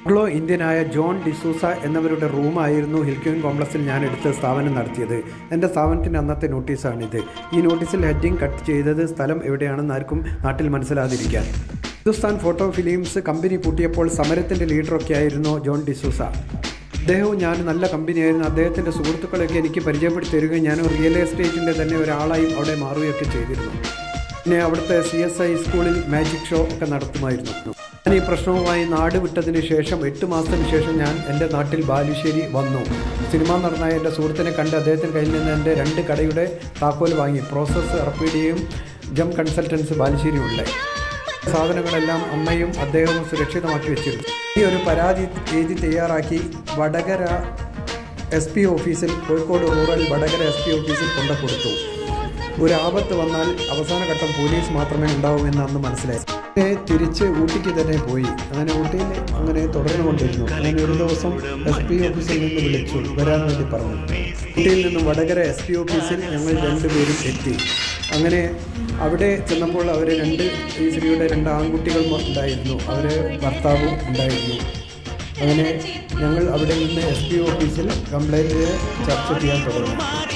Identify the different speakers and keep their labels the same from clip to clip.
Speaker 1: Anglo ഇന്ത്യനായ John D'Souza എന്നവരുടെ റൂമായിരുന്നു ഹിൽക്യൂൻ കോംപ്ലക്സിൽ ഞാൻ എടുത്ത് സ്ഥാപനം നടത്തിയത്. എൻ്റെ സ്ഥാപനത്തിൻ്റെ അന്നത്തെ നോട്ടീസാണിത്. ഈ നോട്ടീസിൽ ഹെഡിങ് കട്ട് ചെയ്തത് സ്ഥലം എവിടെയാണെന്ന് ആർക്കും നാട്ടിൽ മനസ്സിലാതിരിക്കാൻ. ഹിന്ദുസ്ഥാൻ ഫോട്ടോ ഫിലിംസ് കമ്പനി പൂട്ടിയപ്പോൾ സമരത്തിൻ്റെ ലീഡറൊക്കെ ആയിരുന്നു ജോൺ ഡിസൂസ. അദ്ദേഹവും ഞാൻ നല്ല കമ്പനിയായിരുന്നു. അദ്ദേഹത്തിൻ്റെ സുഹൃത്തുക്കളൊക്കെ എനിക്ക് പരിചയപ്പെടുത്തി തരികയും ഞാൻ റിയൽ എസ്റ്റേറ്റിൻ്റെ തന്നെ ഒരാളായും അവിടെ മാറുകയൊക്കെ ചെയ്തിരുന്നു. പിന്നെ അവിടുത്തെ CSI സ്കൂളിൽ മാജിക് ഷോ ഒക്കെ നടത്തുമായിരുന്നു. ഞാൻ ഈ പ്രശ്നവുമായി നാട് വിട്ടതിന് ശേഷം 8 മാസത്തിന് ശേഷം ഞാൻ എൻ്റെ നാട്ടിൽ ബാലുശ്ശേരി വന്നു. സിനിമാ നടനായ എൻ്റെ സുഹൃത്തിനെ കണ്ട് അദ്ദേഹത്തിൻ്റെ കയ്യിൽ നിന്ന് എൻ്റെ 2 കടയുടെ താക്കോൽ വാങ്ങി. പ്രോസസ് അർപ്പിഡിയും ജം കൺസൾട്ടൻസ് ബാലുശ്ശേരിയുണ്ട്. സാധനങ്ങളെല്ലാം അമ്മയും അദ്ദേഹവും സുരക്ഷിതമാക്കി വെച്ചിരുന്നു. ഈ ഒരു പരാതി എഴുതി തയ്യാറാക്കി വടകര SP ഓഫീസിൽ, കോഴിക്കോട് റൂറൽ വടകര SP ഓഫീസിൽ കൊണ്ടുകൊടുത്തു. ഒരു ആപത്ത് വന്നാൽ അവസാന ഘട്ടം പോലീസ് മാത്രമേ ഉണ്ടാവൂവെന്ന് അന്ന് മനസ്സിലായി. തിരിച്ച് ഊട്ടിക്ക് തന്നെ പോയി. അങ്ങനെ ഊട്ടിയിൽ അങ്ങനെ തുടർന്നുകൊണ്ടിരുന്നു. അങ്ങനെ ഒരു ദിവസം SP ഓഫീസിൽ നിന്ന് വിളിച്ചു വരാൻ വേണ്ടി പറഞ്ഞു. ഊട്ടിയിൽ നിന്നും വടകര SP ഓഫീസിൽ ഞങ്ങൾ 2 പേരും എത്തി. അങ്ങനെ അവിടെ ചെന്നപ്പോൾ അവർ ഈ സ്ത്രീയുടെ 2 ആൺകുട്ടികൾ ഉണ്ടായിരുന്നു. അവർ ഭർത്താവും ഉണ്ടായിരുന്നു. അങ്ങനെ ഞങ്ങൾ അവിടെ നിന്ന് SP ഓഫീസിൽ കംപ്ലൈൻറ്റ് ചർച്ച ചെയ്യാൻ തുടങ്ങി.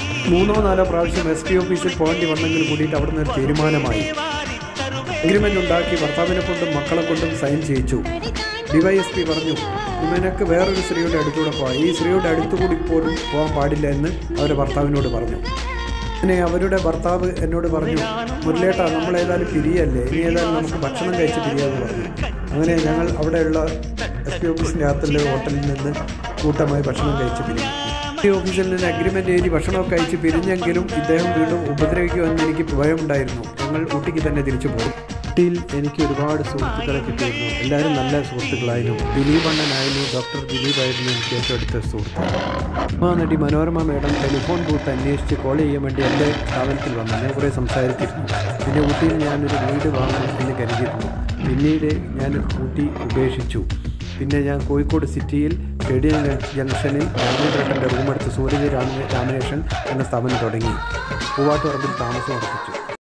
Speaker 1: 3-4 പ്രാവശ്യം SP ഓഫീസിൽ പോകേണ്ടി വന്നെങ്കിൽ കൂടിയിട്ട് അവിടെ നിന്ന് ഒരു തീരുമാനമായി. എഗ്രിമെൻ്റ് ഉണ്ടാക്കി ഭർത്താവിനെ കൊണ്ടും മക്കളെ കൊണ്ടും സൈൻ ചെയ്യിച്ചു. DYSP പറഞ്ഞു, നിനക്ക് വേറൊരു സ്ത്രീയുടെ അടുത്തൂടെ പോകാം, ഈ സ്ത്രീയുടെ അടുത്തുകൂടി പോലും പോകാൻ പാടില്ല എന്ന് അവരുടെ ഭർത്താവിനോട് പറഞ്ഞു. പിന്നെ അവരുടെ ഭർത്താവ് എന്നോട് പറഞ്ഞു, മുരളിയേട്ടാ നമ്മളേതായാലും പിരിയല്ലേ, ഇനി ഏതായാലും നമുക്ക് ഭക്ഷണം കഴിച്ച് പിരിയാമെന്ന് പറഞ്ഞു. അങ്ങനെ ഞങ്ങൾ അവിടെയുള്ള SP ഓഫീസിൻ്റെ അകത്തുള്ള ഹോട്ടലിൽ നിന്ന് കൂട്ടമായി ഭക്ഷണം കഴിച്ച് പിരിഞ്ഞു. SP ഓഫീസിൽ നിന്ന് അഗ്രിമെൻ്റ് എഴുതി ഭക്ഷണമൊക്കെ കഴിച്ച് പിരിഞ്ഞെങ്കിലും ഇദ്ദേഹം വീണ്ടും ഉപദ്രവിക്കുമെന്ന് എനിക്ക് ഭയമുണ്ടായിരുന്നു. ഞങ്ങൾ ഊട്ടിക്ക് തന്നെ തിരിച്ചു പോകും. ഊട്ടിയിൽ എനിക്ക് ഒരുപാട് സുഹൃത്തുക്കളെ കിട്ടിയിരുന്നു. എല്ലാവരും നല്ല സുഹൃത്തുക്കളായിരുന്നു. ദിലീപ് അണ്ണനായിരുന്നു, ഡോക്ടർ ദിലീപായിരുന്നു എനിക്ക് ഏറ്റവും അടുത്ത സുഹൃത്ത്. നടി മനോരമ മേഡം ടെലിഫോൺ ബൂത്ത് അന്വേഷിച്ച് കോൾ ചെയ്യാൻ വേണ്ടി എൻ്റെ സ്ഥാപനത്തിൽ വന്നു. ഞാൻ കുറേ സംസാരിച്ചിരുന്നു. പിന്നെ ഊട്ടിയിൽ ഞാനൊരു വീട് വാങ്ങണം എന്ന് കരുതിയിരുന്നു. പിന്നീട് ഞാൻ ഊട്ടി ഉപേക്ഷിച്ചു. പിന്നെ ഞാൻ കോഴിക്കോട് സിറ്റിയിൽ സ്റ്റേഡിയം ജംഗ്ഷനിൽ രാമേന്ദ്രേട്ടൻ്റെ റൂമെടുത്ത് സൂര്യജ് രാമേഷൻ എന്ന സ്ഥാപനം തുടങ്ങി. പൂവാട്ടുപറമ്പിൽ താമസം ഉറപ്പിച്ചു.